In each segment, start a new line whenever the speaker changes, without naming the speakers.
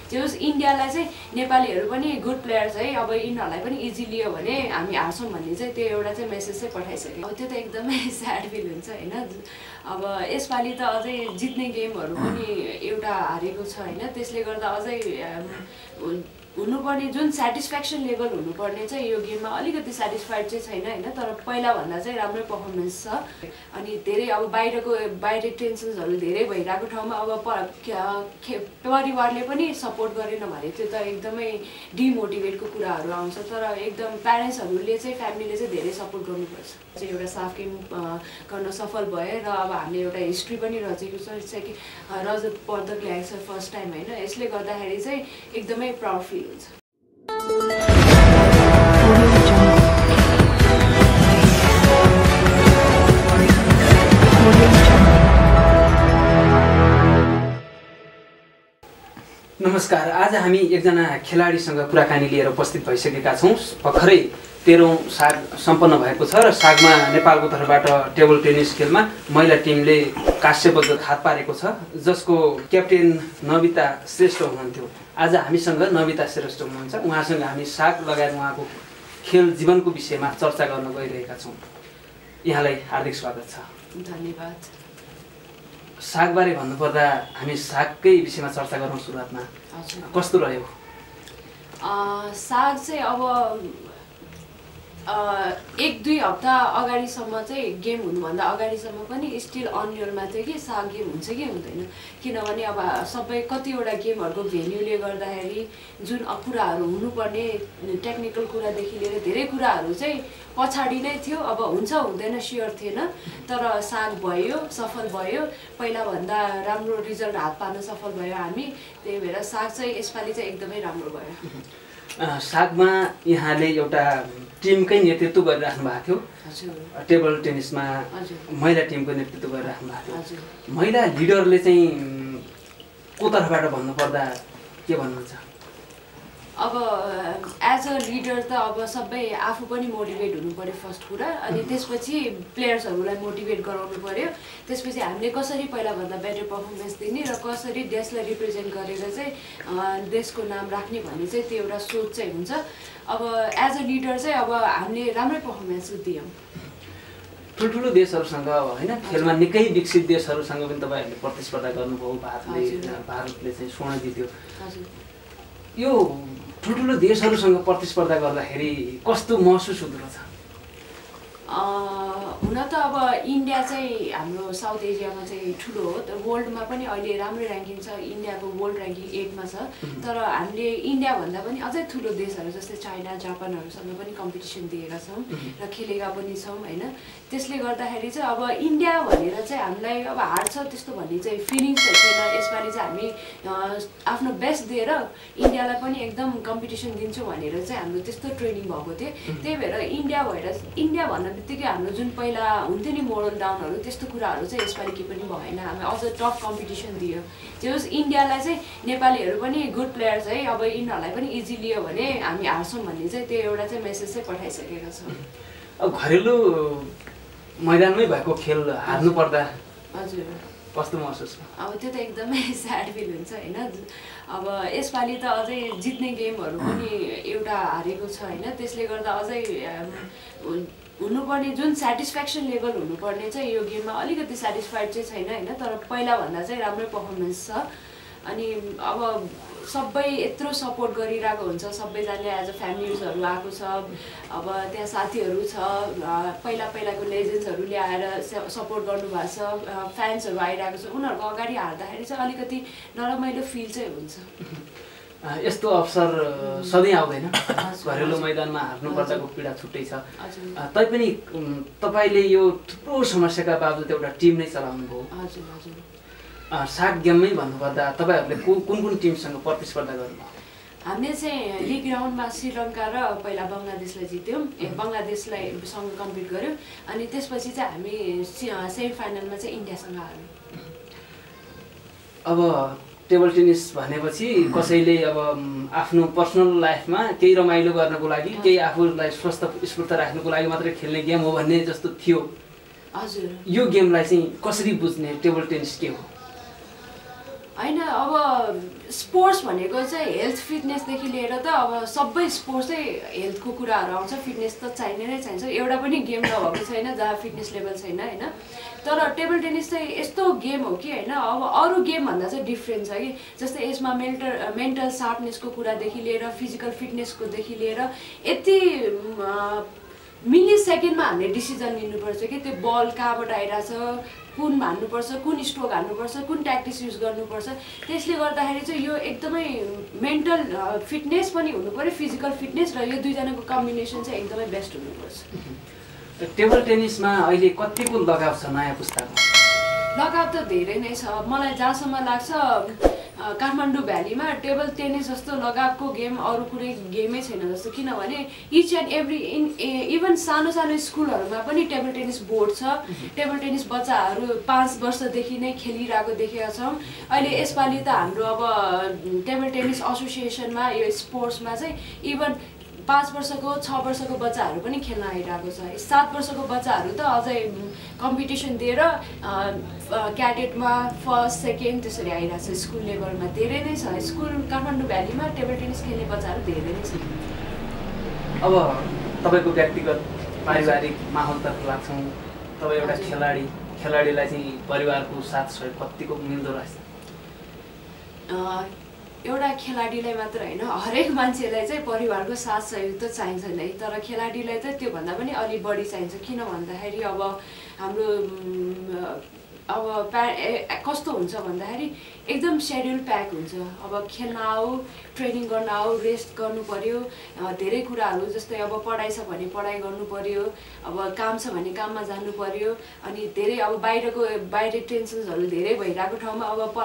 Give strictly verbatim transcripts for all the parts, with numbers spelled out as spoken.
जे होस् इन्डियालाई चाहिँ नेपालीहरू पनि गुड प्लेयर्स है, अब यिनीहरूलाई पनि इजी लियो भने हामी हार्छौँ भन्ने चाहिँ त्यो एउटा चाहिँ मेसेज चाहिँ पठाइसक्यो। अब त्यो त एकदमै स्याड फिल हुन्छ होइन। अब यसपालि त अझै जित्ने गेमहरू पनि एउटा हारेको छ होइन, त्यसले गर्दा अझै हुनुपर्ने जुन सेटिस्फ्याक्सन लेभल हुनुपर्ने चाहिँ यो गेममा अलिकति सेटिस्फाइड चाहिँ छैन होइन, तर पहिलाभन्दा चाहिँ राम्रै पर्फर्मेन्स छ। अनि धेरै अब बाहिरको बाहिर टेन्सन्सहरू धेरै भइरहेको ठाउँमा अब परिवारले पनि सपोर्ट गरेन भने त्यो त एकदमै डिमोटिभेटको कुराहरू आउँछ। तर एकदम प्यारेन्ट्सहरूले चाहिँ फ्यामिलीले चाहिँ धेरै सपोर्ट गर्नुपर्छ। चाहिँ एउटा साफ गेम गर्न सफल भयो र अब हामीले एउटा हिस्ट्री पनि रचेको छ कि रजत पदक ल्याएको छ फर्स्ट टाइम होइन। यसले गर्दाखेरि चाहिँ एकदमै प्राउड फिल हुन्छ।
नमस्कार, आज हामी एकजना खेलाडीसँग कुराकानी लिएर उपस्थित भइसकेका छौँ। भर्खरै तेह्रौँ साग सम्पन्न भएको छ र सागमा नेपालको तर्फबाट टेबल टेनिस खेलमा महिला टिमले काँस्य पदक हात पारेको छ, जसको क्याप्टेन नबिता श्रेष्ठ हुनुहुन्थ्यो। आज हामीसँग नबिता श्रेष्ठ हुनुहुन्छ। उहाँसँग हामी साग लगायत उहाँको खेल जीवनको विषयमा चर्चा गर्न गइरहेका छौँ। यहाँलाई हार्दिक स्वागत छ।
धन्यवाद।
सागबारे भन्नुपर्दा हामी सागकै विषयमा चर्चा गरौँ सुरुवातमा। कस्तो रह्यो
साग चाहिँ? अब एक दुई हप्ता अगाडिसम्म चाहिँ गेम हुनुभन्दा अगाडिसम्म पनि स्टिल अन्यलमा थियो कि साग गेम हुन्छ कि हुँदैन, किनभने अब सबै कतिवटा गेमहरूको भेन्यूले गर्दाखेरि जुन कुराहरू हुनुपर्ने टेक्निकल कुरादेखि लिएर धेरै कुराहरू चाहिँ पछाडि नै थियो। अब हुन्छ हुँदैन स्योर थिएन, तर साग भयो, सफल भयो, पहिलाभन्दा राम्रो रिजल्ट हात पार्न सफल भयो हामी। त्यही भएर साग चाहिँ यसपालि चाहिँ एकदमै राम्रो भयो।
सागमा यहाँले एउटा टिमकै नेतृत्व गरिराख्नु भएको थियो, टेबल टेनिसमा महिला टिमको नेतृत्व गरिराख्नु भएको थियो। महिला लिडरले चाहिँ को तर्फबाट भन्नुपर्दा के भन्नुहुन्छ?
अब एज अ लिडर त अब सबै आफू पनि मोटिभेट हुनु पर्यो फर्स्ट कुरा, अनि त्यसपछि प्लेयर्सहरूलाई मोटिभेट गराउनु पर्यो। त्यसपछि हामीले कसरी पहिलाभन्दा बेटर पर्फर्मेन्स दिने र कसरी देशलाई रिप्रेजेन्ट गरेर चाहिँ देशको नाम राख्ने भन्ने चाहिँ त्यो एउटा सोच चाहिँ हुन्छ। अब एज अ लिडर चाहिँ अब हामीले राम्रै पर्फर्मेन्स दियौँ।
ठुल्ठुलो देशहरूसँग होइन, खेलमा निकै विकसित देशहरूसँग पनि तपाईँहरूले प्रतिस्पर्धा गर्नुभयो। भारतले भारतले चाहिँ स्वर्ण जित्यो। यो ठुल्ठुलो देशहरूसँग प्रतिस्पर्धा गर्दाखेरि कस्तो महसुस हुँदो रहेछ?
हुन त अब इन्डिया चाहिँ हाम्रो साउथ एसियामा चाहिँ ठुलो हो, तर वर्ल्डमा पनि अहिले राम्रो ऱ्याङ्किङ छ। इन्डियाको वर्ल्ड ऱ्याङ्किङ एटमा छ, तर हामीले इन्डियाभन्दा पनि अझै ठुलो देशहरू जस्तै चाइना जापानहरूसँग पनि कम्पिटिसन दिएका छौँ र खेलेका पनि छौँ होइन। त्यसले गर्दाखेरि चाहिँ अब इन्डिया भनेर चाहिँ हामीलाई अब हार्छ त्यस्तो भन्ने चाहिँ फिलिङ्स चाहिँ छैन। यसपालि चाहिँ हामी आफ्नो बेस्ट दिएर इन्डियालाई पनि एकदम कम्पिटिसन दिन्छौँ भनेर चाहिँ हाम्रो त्यस्तो ट्रेनिङ भएको थियो। त्यही भएर इन्डिया भएर इन्डिया भन्न बित्तिकै हाम्रो जुन पहिला हुन्थ्यो नि मोरल डाउनहरू, त्यस्तो कुराहरू चाहिँ यसपालि केही पनि भएन। हामी अझ टफ कम्पिटिसन दियो। जे होस् इन्डियालाई चाहिँ नेपालीहरू पनि गुड प्लेयर्स है, अब यिनीहरूलाई पनि इजी लियो भने हामी हार्छौँ भन्ने चाहिँ त्यो एउटा चाहिँ मेसेज चाहिँ पठाइसकेका छौँ।
अब घरेलु मैदानमै भएको खेल हार्नु पर्दा
हजुर
कस्तो महसुस?
अब त्यो त एकदमै स्याड फिल हुन्छ होइन। अब यसपालि त अझै जित्ने गेमहरू पनि एउटा हारेको छ होइन, त्यसले गर्दा अझै हुनुपर्ने जुन सेटिस्फ्याक्सन लेभल हुनुपर्ने चाहिँ यो गेममा अलिकति सेटिस्फाइड चाहिँ छैन होइन, तर पहिलाभन्दा चाहिँ राम्रै पर्फर्मेन्स छ। अनि अब सबै यत्रो सपोर्ट गरिरहेको हुन्छ, सबैजनाले एज अ फ्यामिलीजहरू आएको छ। अब त्यहाँ साथीहरू छ, पहिला पहिलाको लेजेन्ड्सहरूले आएर सपोर्ट गर्नुभएको छ, फ्यान्सहरू आइरहेको छ। उनीहरूको अगाडि हार्दाखेरि चाहिँ अलिकति नरमाइलो फिल चाहिँ हुन्छ।
यस्तो अवसर सधैँ आउँदैन, घरेलु मैदानमा हार्नु पर्दाको पीडा छुट्टै छ। तैपनि तपाईँले यो थुप्रो समस्याका बावजुद एउटा टिम नै चलाउनु भयो।
हजुर हजुर।
साग गेममै भन्नुपर्दा तपाईँहरूले कुन कुन टिमसँग प्रतिस्पर्धा गर्नुभयो?
हामीले चाहिँ लिग राउन्डमा श्रीलङ्का र पहिला बङ्गलादेशलाई जित्यौँ, ए बङ्गलादेशलाई सँग कम्पिट गऱ्यौँ। अनि त्यसपछि चाहिँ हामी सेमी फाइनलमा चाहिँ इन्डियासँग हार्यौँ।
अब टेबल टेनिस भनेपछि कसैले अब आफ्नो पर्सनल लाइफमा केही रमाइलो गर्नको लागि, केही आफूलाई स्वस्थ स्फूर्त राख्नको लागि मात्रै खेल्ने गेम हो भन्ने जस्तो थियो।
हजुर।
यो गेमलाई चाहिँ कसरी बुझ्ने? टेबल टेनिस के हो?
होइन अब स्पोर्ट्स भनेको चाहिँ हेल्थ फिटनेसदेखि लिएर त अब सबै स्पोर्ट्स चाहिँ हेल्थको कुराहरू आउँछ फिटनेस त चाहिने नै चाहिन्छ एउटा पनि गेम नभएको छैन जहाँ फिटनेस लेभल छैन होइन तर टेबल टेनिस चाहिँ यस्तो गेम हो कि होइन अब अरू गेमभन्दा चाहिँ डिफ्रेन्ट छ कि जस्तै यसमा मेन्टल मेन्टल सार्पनेसको कुरादेखि लिएर फिजिकल फिटनेसकोदेखि लिएर यति मिली सेकेन्डमा हामीले डिसिजन लिनुपर्छ कि त्यो बल कहाँबाट आइरहेछ कुन हान्नुपर्छ कुन स्ट्रोक हान्नुपर्छ कुन ट्याक्टिक्स युज गर्नुपर्छ त्यसले गर्दाखेरि चाहिँ यो एकदमै मेन्टल फिटनेस पनि हुनु पऱ्यो फिजिकल फिटनेस र यो दुईजनाको कम्बिनेसन चाहिँ एकदमै बेस्ट हुनुपर्छ
टेबल टेनिसमा अहिले कतिको लगाव छ नयाँ पुस्ताको
लगाव त धेरै नै छ मलाई जहाँसम्म लाग्छ काठमाडौँ भ्यालीमा टेबल टेनिस जस्तो लगावको गेम अरू कुनै गेमै छैन जस्तो किनभने each and every in even सानो सानो स्कुलहरूमा पनि टेबल टेनिस बोर्ड छ टेबल टेनिस बच्चाहरू पाँच वर्षदेखि नै खेलिरहेको देखेका छौँ अहिले यसपालि त हाम्रो अब टेबल टेनिस एसोसिएसनमा यो स्पोर्ट्समा चाहिँ इभन पाँच वर्षको छ वर्षको बच्चाहरू पनि खेल्न आइरहेको छ सात वर्षको बच्चाहरू त अझै कम्पिटिसन दिएर क्याडेटमा फर्स्ट सेकेन्ड त्यसरी आइरहेको छ स्कुल लेभलमा धेरै नै छ स्कुल काठमाडौँ भ्यालीमा टेबल टेनिस खेल्ने बच्चाहरू धेरै नै छ
अब तपाईँको व्यक्तिगत पारिवारिक माहौलतर्फ लाग्छौँ तपाईँ एउटा खेलाडी खेलाडीलाई चाहिँ परिवारको साथ सहयोग कतिको मिल्दो रहेछ
एउटा खेलाडीलाई मात्र होइन हरेक मान्छेलाई चाहिँ परिवारको साथ सहयोग त चाहिन्छ नै तर खेलाडीलाई चाहिँ त्योभन्दा पनि अलिक बढी चाहिन्छ किन भन्दाखेरि अब हाम्रो अब प्या कस्तो हुन्छ भन्दाखेरि एकदम सेड्युल प्याक हुन्छ अब खेल्न आऊ ट्रेनिङ गर्न आऊ रेस्ट गर्नु पर्यो धेरै कुराहरू जस्तै अब पढाइ छ भने पढाइ गर्नु पर्यो अब काम छ भने काममा जानु पर्यो अनि धेरै अब बाहिरको बाहिर टेन्सन्सहरू धेरै भइरहेको ठाउँमा अब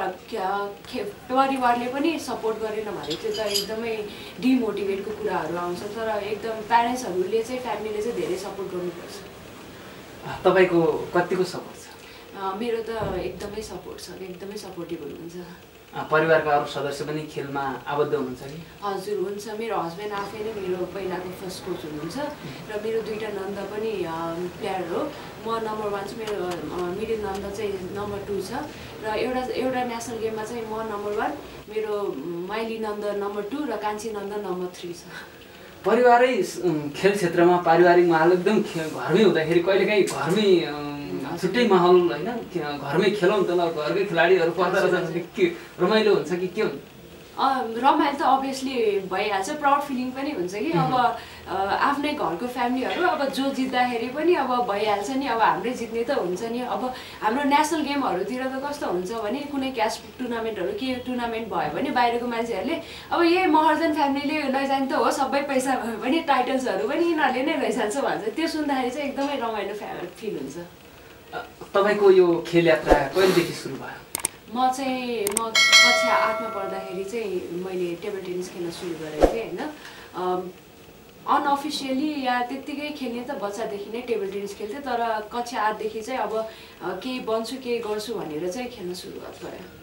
परिवारले पनि सपोर्ट गरेन भने त्यो त एकदमै डिमोटिभेटको कुराहरू आउँछ तर एकदम प्यारेन्ट्सहरूले चाहिँ फ्यामिलीले चाहिँ धेरै सपोर्ट गर्नुपर्छ
तपाईँको कतिको सपोर्ट छ
मेरो त एकदमै सपोर्ट छ एकदमै सपोर्टिभ हुनुहुन्छ
परिवारका अरू सदस्य पनि खेलमा आबद्ध हुनुहुन्छ कि
हजुर हुन्छ मेरो हस्बेन्ड आफै नै मेरो पहिलाको फर्स्ट कोच हुनुहुन्छ र मेरो दुईवटा नन्द पनि प्लेयर हो म नम्बर वान चाहिँ मेरो मिडिल नन्द चाहिँ नम्बर टू छ र एउटा एउटा नेसनल गेममा चाहिँ म नम्बर वान मेरो माइली नन्द नम्बर टू र कान्छी नन्द नम्बर थ्री छ
परिवारै खेल क्षेत्रमा पारिवारिक माहौल एकदम घरमै हुँदाखेरि कहिलेकाहीँ घरमै छुट्टै माहौल होइन घरमै खेलौँ त ल घरकै खेलाडीहरू पर्दा रहेछ के रमाइलो हुन्छ कि के हुन्छ
रमाइलो त अभियसली भइहाल्छ प्राउड फिलिङ पनि हुन्छ कि अब आफ्नै घरको फ्यामिलीहरू अब जो जित्दाखेरि पनि अब भइहाल्छ नि अब हाम्रै जित्ने त हुन्छ नि अब हाम्रो नेसनल गेमहरूतिर त कस्तो हुन्छ भने कुनै क्यास टुर्नामेन्टहरू के टुर्नामेन्ट भयो भने बाहिरको मान्छेहरूले अब यही महर्जन फ्यामिलीले लैजाने त हो सबै पैसा भयो भने टाइटल्सहरू पनि यिनीहरूले नै लैजान्छ भन्छ त्यो सुन्दाखेरि चाहिँ एकदमै रमाइलो फिल हुन्छ
तपाईँको यो खेल यात्रा कहिलेदेखि सुरु भयो
म चाहिँ म कक्षा आठमा पढ्दाखेरि चाहिँ मैले टेबल टेनिस खेल्न सुरु गरेको थिएँ होइन अनअफिसियली या त्यत्तिकै खेल्ने त बच्चादेखि नै टेबल टेनिस खेल्थेँ तर कक्षा आठदेखि चाहिँ अब केही बन्छु केही गर्छु भनेर चाहिँ खेल्न सुरुवात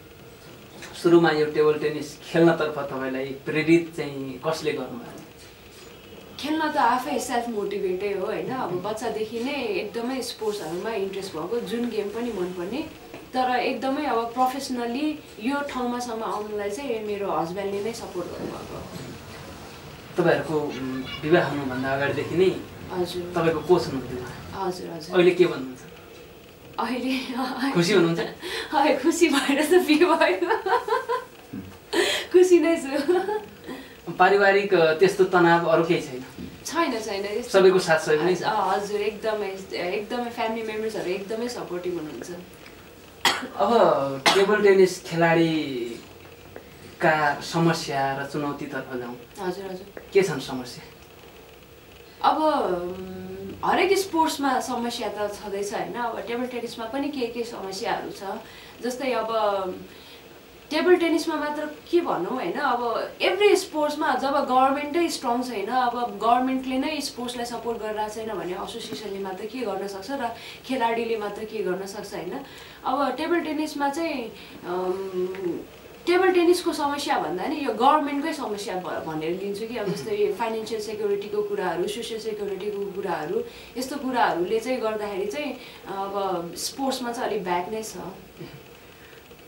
गरेँ
सुरुमा यो टेबल टेनिस खेल्नतर्फ तपाईँलाई प्रेरित चाहिँ कसले गर्नुभयो
खेल्न त आफै सेल्फ मोटिभेटै हो होइन अब बच्चादेखि नै एकदमै स्पोर्ट्सहरूमा इन्ट्रेस्ट भएको जुन गेम पनि मनपर्ने तर एकदमै अब प्रोफेसनली यो ठाउँमासम्म आउनुलाई चाहिँ मेरो हस्बेन्डले नै सपोर्ट गर्नुभएको
तपाईँहरूको विवाह हुनुभन्दा अगाडिदेखि नै
हजुर
तपाईँको कोच हुनुहुन्थ्यो
हजुर हजुर
अहिले के भन्नुहुन्छ
अहिले
खुसी हुनुहुन्छ
है खुसी भएर त बिहे भयो खुसी नै छु
पारिवारिक त्यस्तो तनाव अरू केही छैन
छैन छैन
सबैको साथ सहयोग नै छ
हजुर एकदमै एकदमै फ्यामिली मेम्बर्सहरू एकदमै सपोर्टिभ हुनुहुन्छ
अब टेबल टेनिस खेलाडीका समस्या र चुनौतीतर्फ जाउँ
हजुर हजुर
के छन् समस्या
अब हरेक स्पोर्ट्समा समस्या त छँदैछ होइन अब टेबल टेनिसमा पनि के के समस्याहरू छ जस्तै अब टेबल टेनिसमा मात्र के भनौँ होइन अब एभ्री स्पोर्ट्समा जब गभर्मेन्टै स्ट्रङ छैन अब गभर्मेन्टले नै स्पोर्ट्सलाई सपोर्ट गरिरहेको छैन भने एसोसिएसनले मात्र के गर्न सक्छ र खेलाडीले मात्र के गर्न सक्छ होइन अब टेबल टेनिसमा चाहिँ टेबल टेनिसको समस्या भन्दा नि यो गभर्मेन्टकै समस्या भनेर लिन्छु कि अब जस्तै फाइनेन्सियल सेक्युरिटीको कुराहरू सोसियल सेक्युरिटीको कुराहरू यस्तो कुराहरूले चाहिँ गर्दाखेरि चाहिँ अब स्पोर्ट्समा चाहिँ अलिक ब्याक नै छ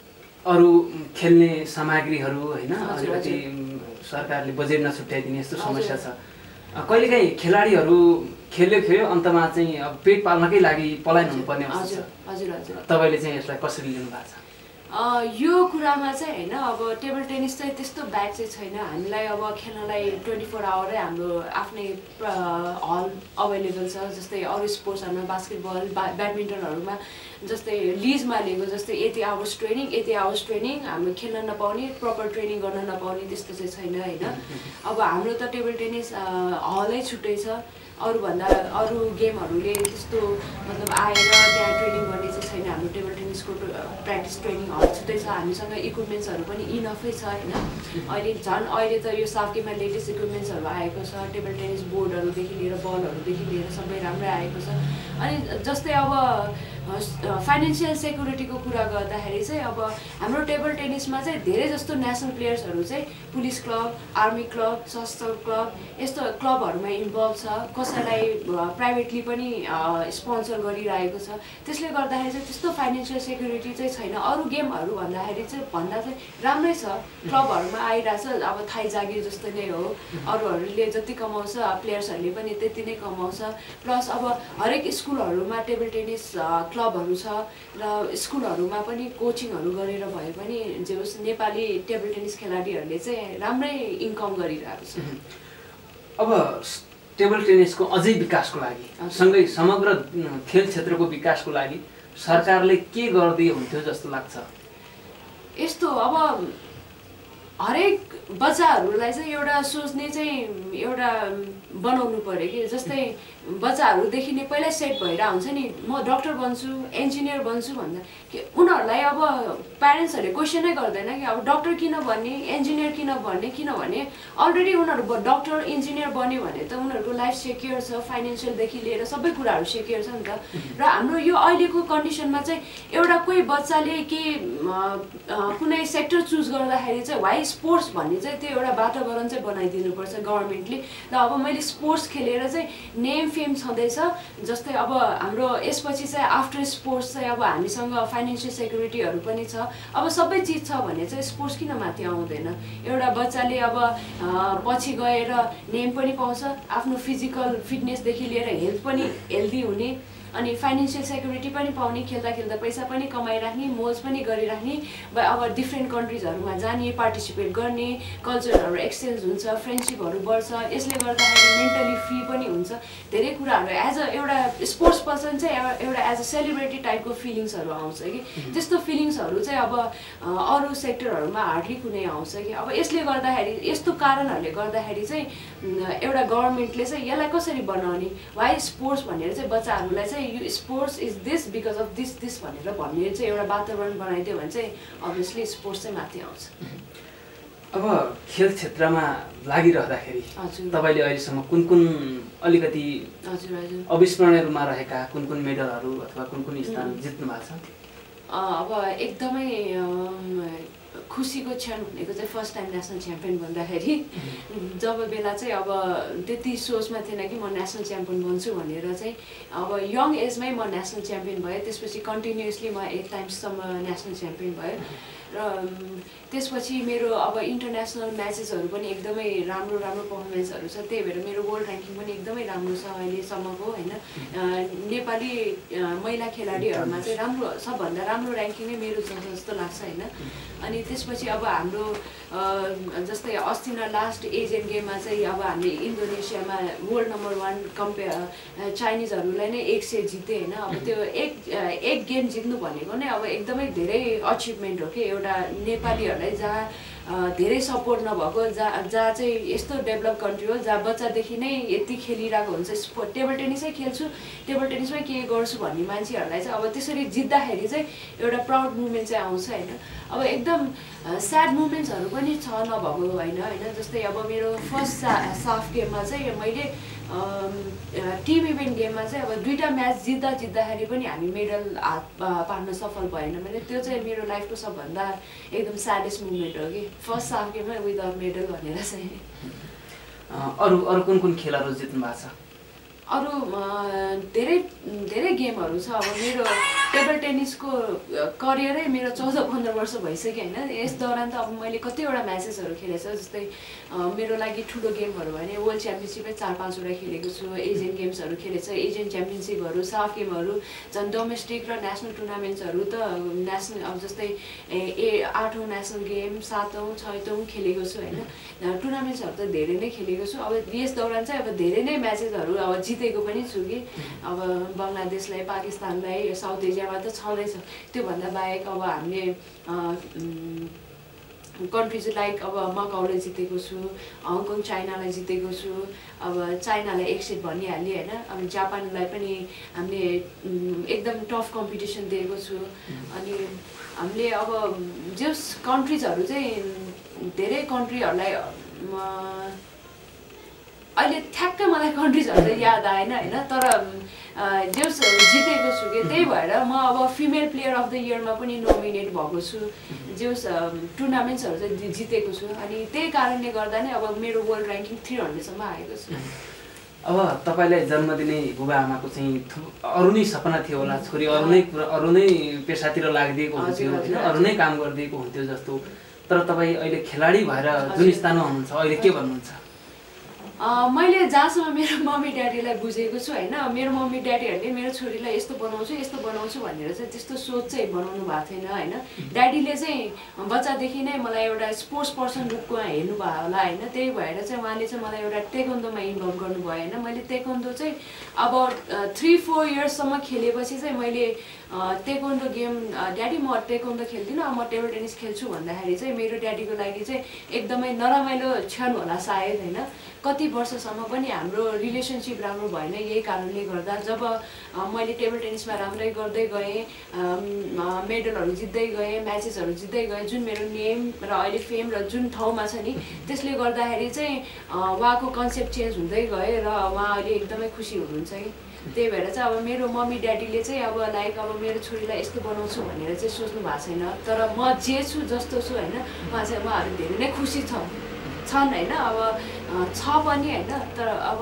अरू खेल्ने सामग्रीहरू होइन अलिकति सरकारले बजेट नछुट्याइदिने यस्तो समस्या छ। कहिलेकाहीँ खेलाडीहरू खेल्यो खेल्यो अन्तमा चाहिँ अब पेट पाल्नकै लागि पलायन हुनुपर्ने अवस्था छ।
हजुर हजुर
तपाईँले चाहिँ यसलाई कसरी लिनु भएको छ?
यो कुरामा चाहिँ होइन अब टेबल टेनिस चाहिँ त्यस्तो ब्याग चाहिँ छैन हामीलाई। अब खेल्नलाई ट्वेन्टी फोर आवरै हाम्रो आफ्नै हल अभाइलेबल छ। जस्तै अरू स्पोर्ट्सहरूमा बास्केटबल ब्याडमिन्टनहरूमा जस्तै लिजमा लिएको जस्तै यति आवर्स ट्रेनिङ यति आवर्स ट्रेनिङ हाम्रो खेल्न नपाउने प्रपर ट्रेनिङ गर्न नपाउने त्यस्तो चाहिँ छैन होइन। अब हाम्रो त टेबल टेनिस हलै छुट्टै छ। अरूभन्दा अरू गेमहरूले त्यस्तो मतलब आएर त्यहाँ ट्रेनिङ गर्ने चाहिँ छैन। हाम्रो टेबल टेनिसको प्र्याक्टिस ट्रेनिङ हल छुट्टै छ। हामीसँग इक्विपमेन्ट्सहरू पनि इनफै छ होइन। अहिले झन् अहिले त यो साफ्केमा लेटेस्ट इक्विपमेन्ट्सहरू आएको छ। टेबल टेनिस बोर्डहरूदेखि लिएर बलहरूदेखि लिएर सबै राम्रै आएको छ। अनि जस्तै अब फाइनेन्सियल सेक्युरिटीको कुरा गर्दाखेरि चाहिँ अब हाम्रो टेबल टेनिसमा चाहिँ धेरै जस्तो नेसनल प्लेयर्सहरू चाहिँ पुलिस क्लब आर्मी क्लब सशस्त्र क्लब यस्तो क्लबहरूमा इन्भल्भ छ। कसैलाई प्राइभेटली पनि स्पोन्सर गरिरहेको छ। त्यसले गर्दाखेरि चाहिँ त्यस्तो फाइनेन्सियल सेक्युरिटी चाहिँ छैन। अरू गेमहरू भन्दाखेरि चाहिँ भन्दा चाहिँ राम्रै छ। क्लबहरूमा आइरहेछ अब थाई जागिर जस्तो नै हो। अरूहरूले जति कमाउँछ प्लेयर्सहरूले पनि त्यति नै कमाउँछ। प्लस अब हरेक स्कुलहरूमा टेबल टेनिस क्लबहरू छ र स्कुलहरूमा पनि कोचिङहरू गरेर भए पनि जे होस् नेपाली टेबल टेनिस खेलाडीहरूले चाहिँ राम्रै इन्कम गरिरहेको छ।
अब टेबल टेनिसको अझै विकासको लागि सँगै समग्र खेल क्षेत्रको विकासको लागि सरकारले के गर्दै हुन्थ्यो जस्तो लाग्छ?
यस्तो अब हरेक बच्चाहरूलाई चाहिँ एउटा सोच्ने चाहिँ एउटा बनाउनु पर्यो कि जस्तै बच्चाहरूदेखि नै पहिल्यै सेट भएर हुन्छ नि म डक्टर बन्छु इन्जिनियर बन्छु भन्दा कि उनीहरूलाई अब प्यारेन्ट्सहरूले क्वेसनै गर्दैन कि अब डक्टर किन बन्ने इन्जिनियर किन बन्ने किनभने अलरेडी उनीहरू डक्टर इन्जिनियर बन्यो भने त उनीहरूको लाइफ सेक्योर छ। फाइनेन्सियलदेखि लिएर सबै कुराहरू सेक्योर छ नि त। र हाम्रो यो अहिलेको कन्डिसनमा चाहिँ एउटा कोही बच्चाले के कुनै सेक्टर चुज गर्दाखेरि चाहिँ वाइ स्पोर्ट्स भन्ने चाहिँ त्यो एउटा वातावरण चाहिँ बनाइदिनुपर्छ गभर्मेन्टले। र अब मैले स्पोर्ट्स खेलेर चाहिँ नेम फेम छँदैछ। जस्तै अब हाम्रो यसपछि चाहिँ आफ्टर स्पोर्ट्स चाहिँ अब हामीसँग फाइनेन्सियल सेक्युरिटीहरू पनि छ। अब सबै चिज छ भने चाहिँ स्पोर्ट्स किन माथि आउँदैन? एउटा बच्चाले अब पछि गएर नेम पनि पाउँछ आफ्नो फिजिकल फिटनेसदेखि लिएर हेल्थ पनि हेल्दी हुने अनि फाइनेन्सियल सेक्युरिटी पनि पाउने खेल्दा खेल्दा पैसा पनि कमाइराख्ने मोज पनि गरिराख्ने। अब डिफ्रेन्ट कन्ट्रिजहरूमा जाने पार्टिसिपेट गर्ने कल्चरहरू एक्सचेन्ज हुन्छ फ्रेन्डसिपहरू बढ्छ। यसले गर्दाखेरि मेन्टली फ्री पनि हुन्छ। धेरै कुराहरू एज अ एउटा स्पोर्ट्स पर्सन चाहिँ एउटा एज अ सेलिब्रिटी टाइपको फिलिङ्सहरू आउँछ कि त्यस्तो फिलिङ्सहरू चाहिँ अब अरू सेक्टरहरूमा हार्डली कुनै आउँछ कि। अब यसले गर्दाखेरि यस्तो कारणहरूले गर्दाखेरि चाहिँ एउटा गभर्मेन्टले चाहिँ यसलाई कसरी बनाउने वाइ स्पोर्ट्स भनेर चाहिँ बच्चाहरूलाई चाहिँ यो sports is this because of this this भनेर भन्ने चाहिँ एउटा वातावरण बनाइदियो भने चाहिँ अभियसली स्पोर्ट्स चाहिँ माथि आउँछ।
अब खेल क्षेत्रमा लागिरहँदाखेरि तपाईँले अहिलेसम्म कुन कुन अलिकति अविस्मरणीय रूपमा रहेका कुन कुन मेडलहरू अथवा कुन कुन स्थान जित्नु भएको छ?
अब एकदमै खुसीको क्षण भनेको चाहिँ फर्स्ट टाइम नेसनल च्याम्पियन भन्दाखेरि जब बेला चाहिँ अब त्यति सोचमा थिएन कि म नेसनल च्याम्पियन बन्छु भनेर चाहिँ अब यङ एजमै म नेसनल च्याम्पियन भएँ। त्यसपछि कन्टिन्युसली म एट टाइम्ससम्म नेसनल च्याम्पियन भएँ र त्यसपछि मेरो अब इन्टरनेसनल म्याचेसहरू पनि एकदमै राम्रो राम्रो पर्फर्मेन्सहरू छ। त्यही भएर मेरो वर्ल्ड ऱ्याङ्किङ पनि एकदमै राम्रो छ अहिलेसम्मको होइन। नेपाली महिला खेलाडीहरूमा चाहिँ राम्रो सबभन्दा राम्रो ऱ्याङ्किङ नै मेरो छ जस्तो लाग्छ होइन। अनि त्यसपछि अब हाम्रो जस्तै अस्ति न लास्ट एसियन गेममा चाहिँ अब हामीले इन्डोनेसियामा वर्ल्ड नम्बर वान कम्पेयर चाइनिजहरूलाई नै एक सय जिते होइन। अब त्यो एक एक गेम जित्नु भनेको नै अब एकदमै धेरै अचिभमेन्ट हो कि एउटा नेपालीहरूलाई जहाँ धेरै सपोर्ट नभएको जहाँ जहाँ चाहिँ यस्तो डेभलप कन्ट्री हो जहाँ बच्चादेखि नै यति खेलिरहेको हुन्छ स्पोर्ट टेबल टेनिसै खेल्छु टेबल टेनिसमै के गर्छु भन्ने मान्छेहरूलाई चाहिँ अब त्यसरी जित्दाखेरि चाहिँ एउटा प्राउड मुमेन्ट चाहिँ आउँछ होइन। अब एकदम स्याड मुमेन्ट्सहरू पनि छ नभएको होइन होइन। जस्तै अब मेरो फर्स्ट सा साफ गेममा चाहिँ मैले टिम इभेन्ट गेममा चाहिँ अब दुईवटा म्याच जित्दा जित्दाखेरि पनि हामी मेडल हात पार्न सफल भएन भने त्यो चाहिँ मेरो लाइफको सबभन्दा एकदम स्याडेस्ट मुमेन्ट हो कि फर्स्ट साफ गेममै विदाउट मेडल भनेर चाहिँ।
अरू अरू कुन कुन खेलहरू जित्नु भएको छ?
अरू धेरै धेरै गेमहरू छ। अब मेरो टेबल टेनिसको करियरै मेरो चौध पन्ध्र वर्ष भइसक्यो होइन। यस दौरान त अब मैले कतिवटा म्याचेसहरू खेलेको छ। जस्तै मेरो लागि ठुलो गेमहरू भने वर्ल्ड च्याम्पियनसिपै चार पाँचवटा खेलेको छु, एसियन गेम्सहरू खेलेको छ, एसियन च्याम्पियनसिपहरू, साफ गेमहरू, झन् डोमेस्टिक र नेसनल टुर्नामेन्ट्सहरू त नेसनल अब जस्तै ए आठौँ नेसनल गेम, सातौँ छैटौँ खेलेको छु होइन। टुर्नामेन्ट्सहरू त धेरै नै खेलेको छु। अब यस दौरान चाहिँ अब धेरै नै म्याचेसहरू अब जितेको पनि छु कि अब बङ्गलादेशलाई, पाकिस्तानलाई, साउथ एसियामा त छँदैछ। त्योभन्दा बाहेक अब हामीले कन्ट्रिज लाइक अब मकाउलाई जितेको छु, हङकङ चाइनालाई जितेको छु। अब चाइनालाई एक सेट भनिहालेँ होइन। अब जापानलाई पनि हामीले एकदम टफ कम्पिटिसन दिएको छु। अनि हामीले अब जस कन्ट्रिजहरू चाहिँ धेरै कन्ट्रीहरूलाई अहिले ठ्याक्कै मलाई कन्ट्रिजहरू चाहिँ याद आएन होइन। तर जस जितेको छु कि त्यही भएर म अब फिमेल प्लेयर अफ द इयरमा पनि नोमिनेट भएको छु। जस टुर्नामेन्ट्सहरू चाहिँ जितेको छु। अनि त्यही कारणले गर्दा नै अब मेरो वर्ल्ड ऱ्याङ्किङ थ्री हन्ड्रेडसम्म आएको छ।
अब तपाईँलाई जन्म दिने बुबा आमाको चाहिँ अरू नै सपना थियो होला, छोरी अरू नै कुरा अरू नै पेसातिर लागिदिएको हुन्थ्यो होइन, अरू नै काम गरिदिएको हुन्थ्यो जस्तो। तर तपाईँ अहिले खेलाडी भएर जुन स्थानमा हुनुहुन्छ अहिले के भन्नुहुन्छ?
मैले जहाँसम्म मेरो मम्मी ड्याडीलाई बुझेको छु होइन, मेरो मम्मी ड्याडीहरूले मेरो छोरीलाई यस्तो बनाउँछु यस्तो बनाउँछु भनेर चाहिँ त्यस्तो सोच चाहिँ बनाउनु भएको थिएन होइन। ड्याडीले चाहिँ बच्चादेखि नै मलाई एउटा स्पोर्ट्स पर्सन रूपमा हेर्नुभयो होला होइन। त्यही भएर चाहिँ उहाँले चाहिँ मलाई एउटा टेक्वान्डोमा इन्भल्भ गर्नुभयो होइन। मैले टेक्वान्डो चाहिँ अब थ्री फोर इयर्ससम्म खेलेपछि चाहिँ मैले टेक्वान्डो गेम ड्याडी म टेक्वान्डो खेल्दिनँ, म टेबल टेनिस खेल्छु भन्दाखेरि चाहिँ मेरो ड्याडीको लागि चाहिँ एकदमै नरमाइलो क्षण होला सायद होइन। कति वर्षसम्म पनि हाम्रो रिलेसनसिप राम्रो भएन यही कारणले गर्दा। जब मैले टेबल टेनिसमा राम्रै गर्दै गएँ, मेडलहरू जित्दै गएँ, म्याचेसहरू जित्दै गएँ, जुन मेरो नेम र अहिले फेम र जुन ठाउँमा छ नि त्यसले गर्दाखेरि चाहिँ उहाँको कन्सेप्ट चेन्ज हुँदै गयो र उहाँ अहिले एकदमै खुसी हुनुहुन्छ कि। त्यही भएर चाहिँ अब मेरो मम्मी ड्याडीले चाहिँ अब लाइक अब मेरो छोरीलाई यस्तो बनाउँछु भनेर चाहिँ सोच्नु भएको छैन। तर म जे छु जस्तो छु होइन, उहाँ चाहिँ उहाँहरू धेरै नै खुसी छ छन् होइन। अब छ पनि होइन। तर अब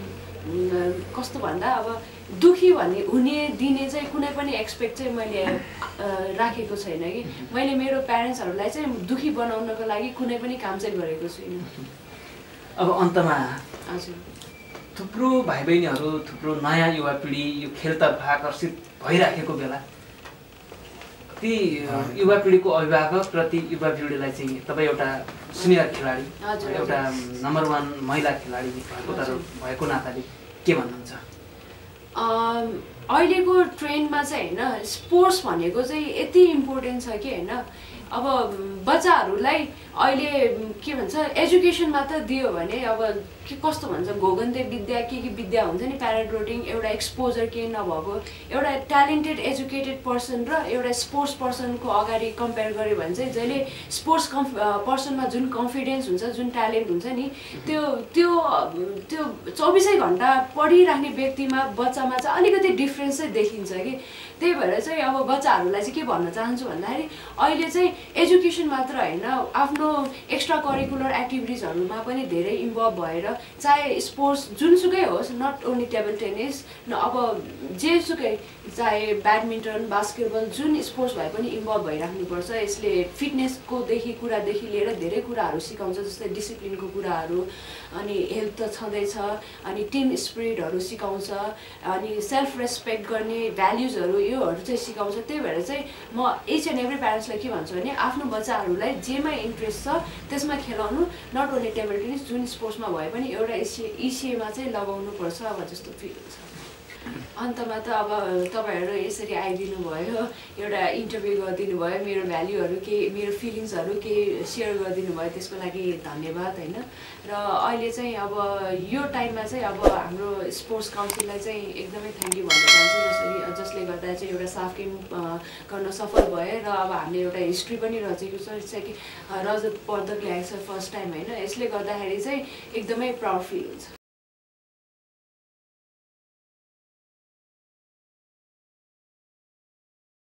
कस्तो भन्दा अब दुखी भन्ने हुने दिने चाहिँ कुनै पनि एक्सपेक्ट चाहिँ मैले राखेको छैन कि। मैले मेरो प्यारेन्ट्सहरूलाई चाहिँ दुखी बनाउनको लागि कुनै पनि काम चाहिँ गरेको छुइनँ।
अब अन्तमा
हजुर
थुप्रो भाइ बहिनीहरू, थुप्रो नयाँ युवा पिँढी यो खेलतर्फ आकर्षित भइराखेको बेला ती युवा पिँढीको अभिभावक र ती युवा पिँढीलाई चाहिँ तपाईँ एउटा सिनियर खेलाडी, एउटा नम्बर वान महिला खेलाडी भएको तर भएको नाताले के भन्नुहुन्छ?
अहिलेको ट्रेन्डमा चाहिँ होइन स्पोर्ट्स भनेको चाहिँ यति इम्पोर्टेन्ट छ कि होइन। अब बच्चाहरूलाई अहिले के भन्छ एजुकेसन मात्र दियो भने अब के कस्तो भन्छ घोगन्ते विद्या के के विद्या हुन्छ नि प्याराग्लोटिङ एउटा एक्सपोजर केही नभएको एउटा ट्यालेन्टेड एजुकेटेड पर्सन र एउटा स्पोर्ट्स पर्सनको अगाडि कम्पेयर गर्यो भने चाहिँ जहिले स्पोर्ट्स कम् पर्सनमा जुन कन्फिडेन्स हुन्छ जुन ट्यालेन्ट हुन्छ नि त्यो त्यो त्यो चौबिसै घन्टा पढिराख्ने व्यक्तिमा बच्चामा चाहिँ अलिकति डिफ्रेन्स चाहिँ देखिन्छ कि। त्यही भएर चाहिँ अब बच्चाहरूलाई चाहिँ के भन्न चाहन्छु भन्दाखेरि अहिले चाहिँ एजुकेसन मात्र होइन आफ्नो एक्स्ट्रा करिकुलर एक्टिभिटिजहरूमा पनि धेरै इन्भल्भ भएर चाहे स्पोर्ट्स जुनसुकै होस् नट ओन्ली टेबल टेनिस न अब जेसुकै चाहे ब्याडमिन्टन बास्केटबल जुन स्पोर्ट्स भए पनि इन्भल्भ भइराख्नुपर्छ। यसले फिटनेसको देखि कुरादेखि लिएर धेरै कुराहरू सिकाउँछ जस्तै डिसिप्लिनको कुराहरू अनि हेल्थ त छँदैछ अनि टिम स्पिरिटहरू सिकाउँछ अनि सेल्फ रेस्पेक्ट गर्ने भ्याल्युजहरू योहरू चाहिँ सिकाउँछ। त्यही भएर चाहिँ म इच एन्ड एभ्री प्यारेन्ट्सलाई के भन्छु भने आफ्नो बच्चाहरूलाई जेमा इन्ट्रेस्ट छ त्यसमा खेलाउनु नट ओन्ली टेबल टेनिस जुन स्पोर्ट्समा भए पनि एउटा इसिए इसिएमा चाहिँ लगाउनुपर्छ अब जस्तो फिल हुन्छ। अन्तमा त अब तपाईँहरू यसरी आइदिनु भयो एउटा इन्टरभ्यू गरिदिनु भयो मेरो भ्याल्युहरू के मेरो फिलिङ्सहरू के सेयर गरिदिनु भयो त्यसको लागि धन्यवाद होइन। र अहिले चाहिँ अब यो टाइममा चाहिँ अब हाम्रो स्पोर्ट्स काउन्सिललाई चाहिँ एकदमै थ्याङ्क यू भन्न चाहन्छु जसरी जसले गर्दा चाहिँ एउटा साफ गेम गर्न सफल भयो र अब हामीले एउटा हिस्ट्री पनि रचेको छ जस्तै कि रजत पदक ल्याएको छ फर्स्ट टाइम होइन। यसले गर्दाखेरि चाहिँ एकदमै प्राउड फिल हुन्छ।